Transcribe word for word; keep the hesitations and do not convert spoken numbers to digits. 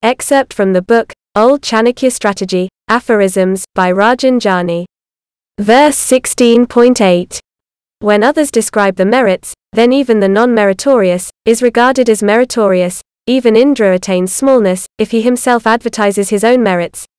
Excerpt from the book, Old Chanakya Strategy, Aphorisms, by Rajen Jani. Verse sixteen point eight. When others describe the merits, then even the non-meritorious is regarded as meritorious. Even Indra attains smallness if he himself advertises his own merits.